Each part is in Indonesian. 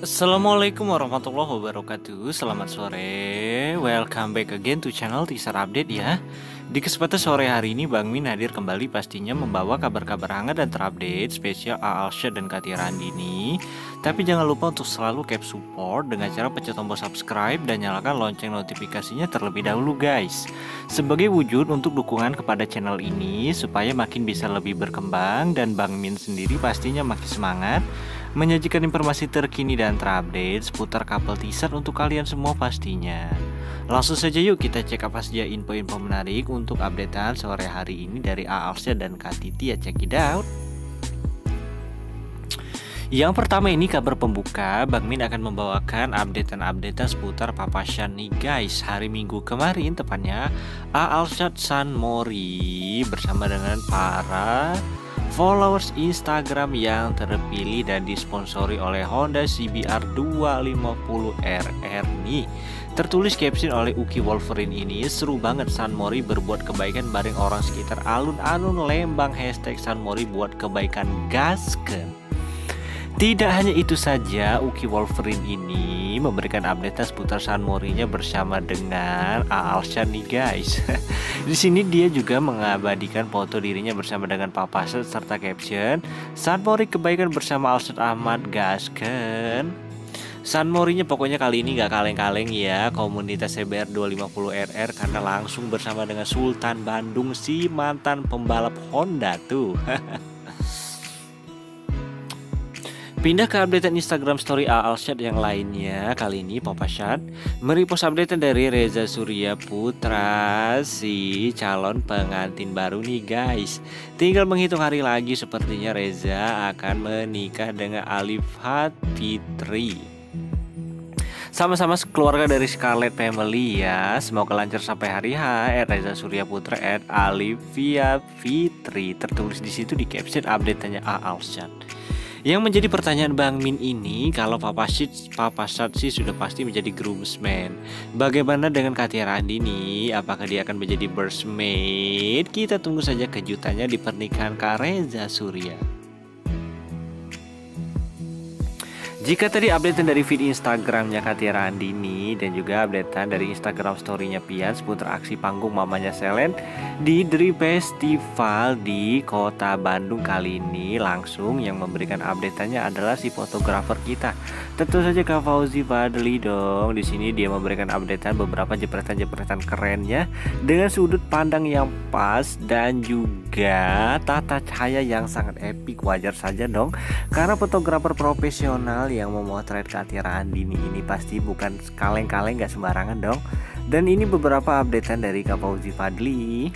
Assalamualaikum warahmatullahi wabarakatuh. Selamat sore. Welcome back again to channel Teaser Update ya. Di kesempatan sore hari ini Bang Min hadir kembali pastinya membawa kabar-kabar hangat dan terupdate spesial Aalsyad dan Katia Randini. Tapi jangan lupa untuk selalu keep support dengan cara pencet tombol subscribe dan nyalakan lonceng notifikasinya terlebih dahulu guys. Sebagai wujud untuk dukungan kepada channel ini supaya makin bisa lebih berkembang dan Bang Min sendiri pastinya makin semangat menyajikan informasi terkini dan terupdate seputar couple teaser untuk kalian semua pastinya. Langsung saja yuk kita cek apa saja info-info menarik untuk updatean sore hari ini dari Aalsyad dan Kak Titi ya, check it out. Yang pertama ini kabar pembuka, Bang Min akan membawakan updatean seputar papasan nih guys. Hari Minggu kemarin tepatnya Aalsyad San Mori bersama dengan para followers Instagram yang terpilih dan disponsori oleh Honda CBR 250RR nih. Tertulis caption oleh Uki Wolverine ini, seru banget San Mori berbuat kebaikan bareng orang sekitar alun-alun Lembang #San Mori buat kebaikan gasken. Tidak hanya itu saja, Uki Wolverine ini memberikan update seputar San Mori-nya bersama dengan Aalsyad nih guys. Di sini dia juga mengabadikan foto dirinya bersama dengan Papasat serta caption San Mori kebaikan bersama Aalsyad Ahmad gasken. San Mori-nya pokoknya kali ini gak kaleng-kaleng ya komunitas CBR 250RR karena langsung bersama dengan Sultan Bandung si mantan pembalap Honda tuh. Pindah ke updatean Instagram story Aalsyad yang lainnya. Kali ini Papasat merepost updatean dari Reza Surya Putra, si calon pengantin baru nih guys. Tinggal menghitung hari lagi sepertinya Reza akan menikah dengan Alifat Fitri. Sama-sama keluarga dari Scarlett Family ya. Semoga lancar sampai hari H. Reza Surya Putra Alifia Fitri tertulis di situ di caption updateannya Aalsyad. Yang menjadi pertanyaan Bang Min ini, kalau Papasat sih sudah pasti menjadi groomsman. Bagaimana dengan Katia Randini? Apakah dia akan menjadi bridesmaid? Kita tunggu saja kejutannya di pernikahan Kak Reza Surya. Jika tadi updatean dari feed Instagramnya Katia Randini dan juga updatean dari Instagram story-nya Pian seputar aksi panggung mamanya Selen di Dri Festival di Kota Bandung kali ini, langsung yang memberikan updateannya adalah si fotografer kita. Tentu saja Kak Fauzi Fadli dong. Di sini dia memberikan updatean beberapa jepretan-jepretan kerennya dengan sudut pandang yang pas dan juga tata cahaya yang sangat epic. Wajar saja dong karena fotografer profesional yang memotret Katia Randini ini pasti bukan kaleng-kaleng, gak sembarangan dong. Dan ini beberapa updatean dari Kak Fauzi Fadli.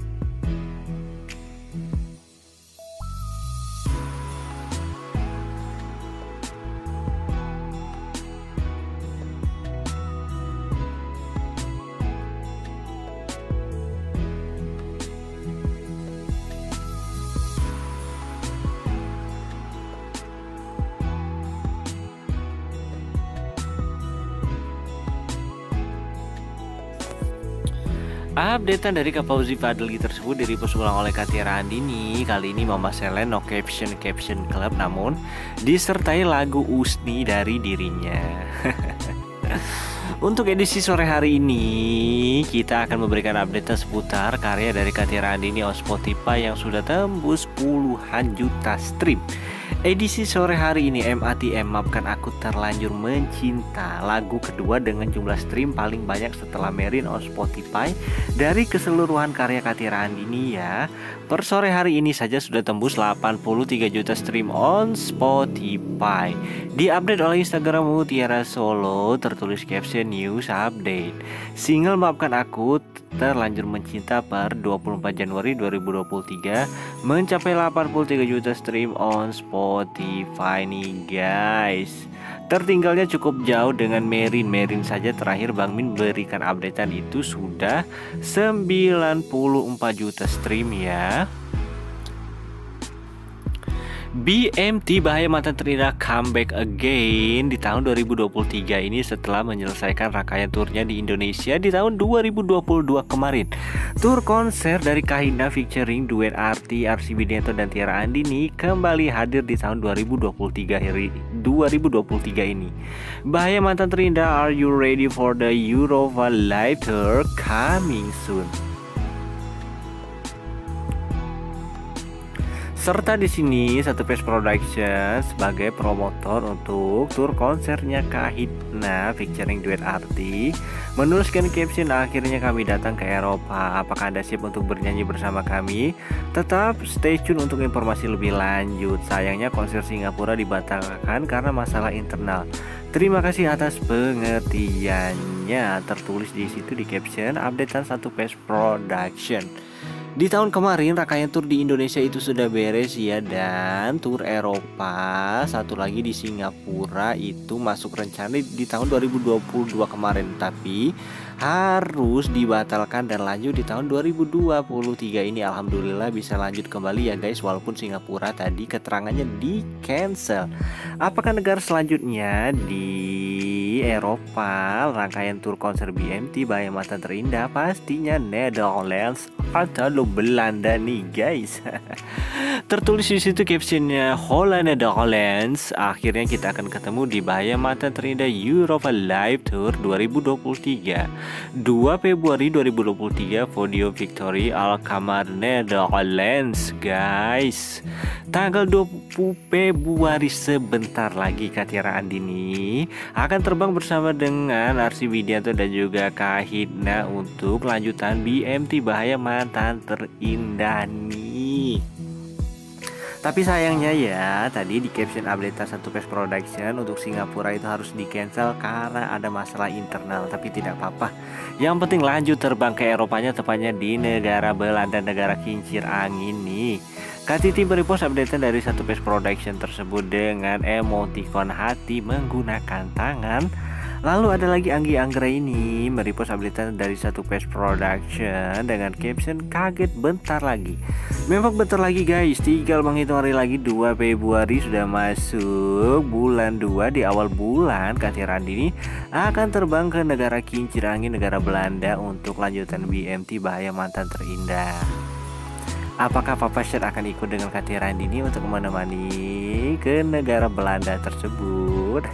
Updatean dari Kak Fauzi Fadli tersebut direpost ulang oleh Katia Randini. Kali ini Mama Selen no caption club namun disertai lagu Usni dari dirinya. Untuk edisi sore hari ini kita akan memberikan update seputar karya dari Katia Randini on Spotify yang sudah tembus puluhan juta stream. Edisi sore hari ini MATM Maafkan Aku Terlanjur Mencinta, lagu kedua dengan jumlah stream paling banyak setelah Merin on Spotify dari keseluruhan karya Katia Randini ya. Per sore hari ini saja sudah tembus 83 juta stream on Spotify. Diupdate oleh Instagram Mutiara Solo, tertulis caption news update. Single Maafkan Aku Terlanjur Mencinta per 24 Januari 2023 mencapai 83 juta stream on Spotify nih guys. Tertinggalnya cukup jauh dengan Merin saja terakhir Bang Min berikan updatean itu sudah 94 juta stream ya. BMT Bahaya Mantan Terindah comeback again di tahun 2023 ini setelah menyelesaikan rangkaian turnya di Indonesia di tahun 2022 kemarin. Tur konser dari Kahitna featuring duet Arti, RC Widianto dan Tiara Andini kembali hadir di tahun 2023 ini. Bahaya Mantan Terindah, are you ready for the Europa Live Tour coming soon? Serta di sini Satu Face Production sebagai promotor untuk tur konsernya Kahitna featuring duet Arti menuliskan caption, akhirnya kami datang ke Eropa. Apakah Anda siap untuk bernyanyi bersama kami? Tetap stay tune untuk informasi lebih lanjut. Sayangnya konser Singapura dibatalkan karena masalah internal. Terima kasih atas pengertiannya, tertulis di situ di caption updatean Satu Face Production. Di tahun kemarin rangkaian tur di Indonesia itu sudah beres ya, dan tur Eropa satu lagi di Singapura itu masuk rencana di tahun 2022 kemarin, tapi harus dibatalkan dan lanjut di tahun 2023 ini. Alhamdulillah bisa lanjut kembali ya guys, walaupun Singapura tadi keterangannya di cancel. Apakah negara selanjutnya di Eropa rangkaian tur konser BMT Bahaya Mantan Terindah? Pastinya Netherlands atau Belanda nih guys. Tertulis di situ captionnya Holland Netherlands. Akhirnya kita akan ketemu di Bahaya Mantan Terindah Europa Live Tour 2023 2 Februari 2023 Podio Victory Alkmaar Netherlands guys. Tanggal 20 Februari sebentar lagi Tiara Andini akan terbang bersama dengan RC Widianto dan juga Kahitna untuk lanjutan BMT Bahaya Mantan Terindah nih. Tapi sayangnya ya, tadi di caption update Satu Face Production untuk Singapura itu harus di cancel karena ada masalah internal. Tapi tidak apa-apa, yang penting lanjut terbang ke Eropanya, tepatnya di negara Belanda, negara kincir angin nih. KTT merepost updatean dari Satu Face Production tersebut dengan emoticon hati menggunakan tangan. Lalu ada lagi Anggi Anggraini merepost updatean dari Satu Face Production dengan caption kaget bentar lagi. Memang bentar lagi guys, tinggal menghitung hari lagi 2 Februari sudah masuk bulan 2. Di awal bulan Tiara Andini akan terbang ke negara kincir angin, negara Belanda untuk lanjutan BMT Bahaya Mantan Terindah. Apakah Papa Syed akan ikut dengan Tiara Andini untuk menemani ke negara Belanda tersebut?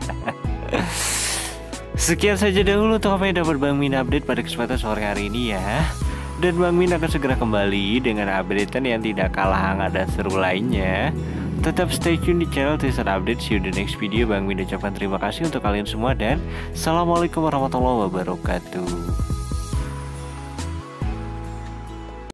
Sekian saja dahulu untuk apa yang dapat Bang Min update pada kesempatan sore hari ini ya. Dan Bang Min akan segera kembali dengan updatean yang tidak kalah hangat dan seru lainnya. Tetap stay tune di channel Tristan Update. See you the next video. Bang Min ucapkan terima kasih untuk kalian semua dan Assalamualaikum warahmatullahi wabarakatuh.